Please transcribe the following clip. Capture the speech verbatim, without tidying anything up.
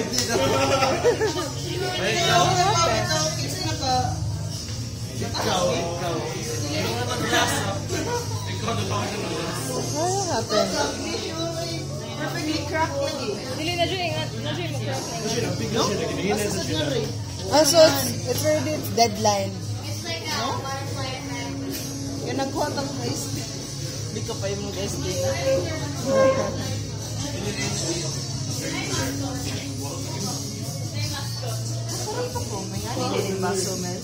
What happened? Perfectly cracked lagi. Dili na dyan, na dyan mo crack na. Oh, so it's, it's already its deadline. No? Kaya nagkuha tang ice cream. Hindi ka pa yung mag-ice cream na. Masarap pa po. May nga nila yung baso, Mel.